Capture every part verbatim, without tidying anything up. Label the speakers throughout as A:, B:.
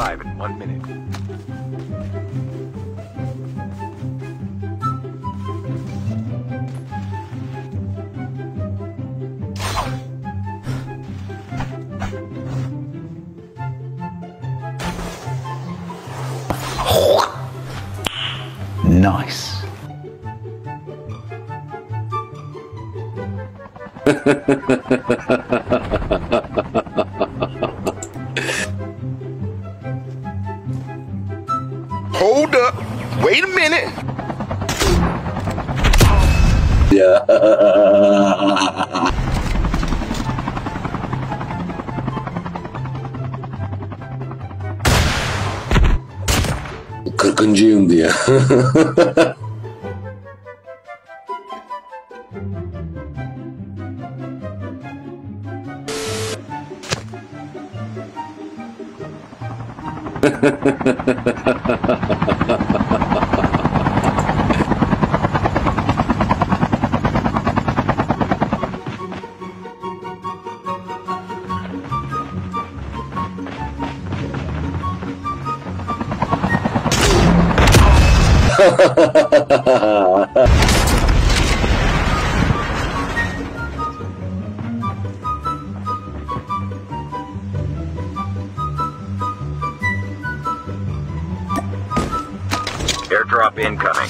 A: arrive in one minute.
B: Nice.
A: Hold up. Wait a minute.
B: Yeah.
C: Kırkıncıyım diye.
A: Airdrop incoming.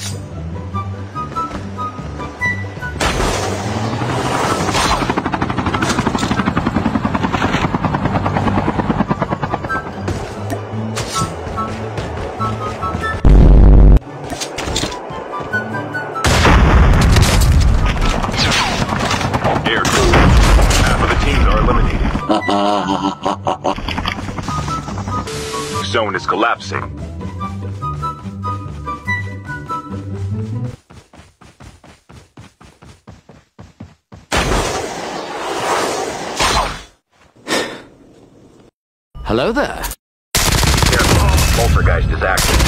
A: Half of the teams are eliminated. Zone is collapsing.
D: Hello there.
A: Careful, poltergeist is active.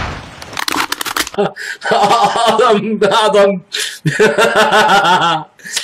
C: adam adam